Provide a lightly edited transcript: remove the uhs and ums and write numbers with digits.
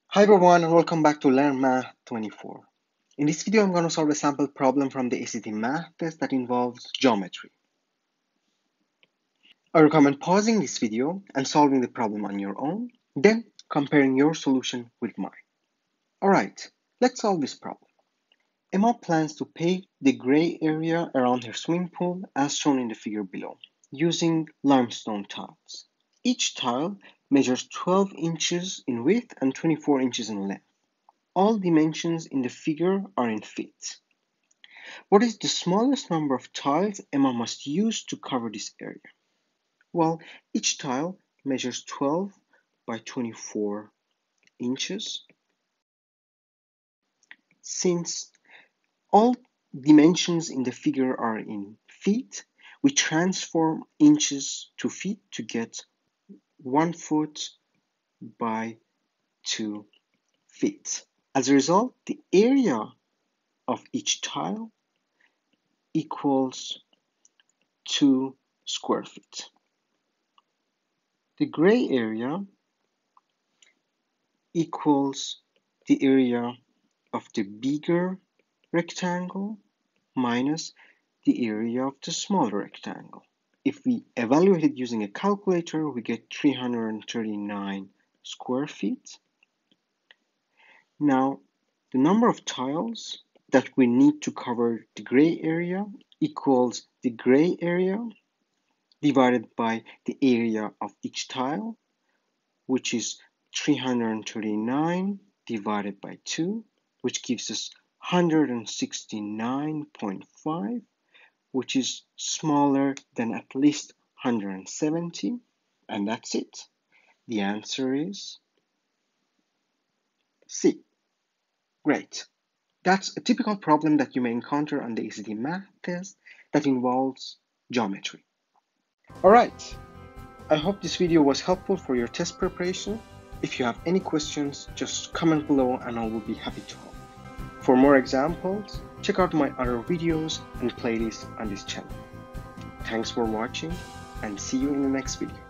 Hi everyone and welcome back to Learn Math 24. In this video I'm going to solve a sample problem from the ACT math test that involves geometry. I recommend pausing this video and solving the problem on your own, then comparing your solution with mine. Alright, let's solve this problem. Emma plans to pave the gray area around her swimming pool as shown in the figure below, using limestone tiles. Each tile measures 12 inches in width and 24 inches in length. All dimensions in the figure are in feet. What is the smallest number of tiles Emma must use to cover this area? Well, each tile measures 12 by 24 inches. Since all dimensions in the figure are in feet, we transform inches to feet to get 1 foot by 2 feet. As a result, the area of each tile equals 2 square feet. The gray area equals the area of the bigger rectangle minus the area of the smaller rectangle. If we evaluate it using a calculator, we get 339 square feet. Now, the number of tiles that we need to cover the gray area equals the gray area divided by the area of each tile, which is 339 divided by 2, which gives us 169.5, which is smaller than at least 170, and that's it. The answer is C. Great. That's a typical problem that you may encounter on the ACT math test that involves geometry. Alright, I hope this video was helpful for your test preparation. If you have any questions, just comment below and I will be happy to help. For more examples, check out my other videos and playlists on this channel. Thanks for watching and see you in the next video.